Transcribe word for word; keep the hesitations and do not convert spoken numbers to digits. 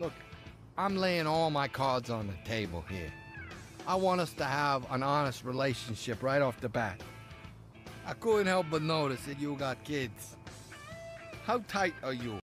Look, I'm laying all my cards on the table here. I want us to have an honest relationship right off the bat. I couldn't help but notice that you got kids. How tight are you?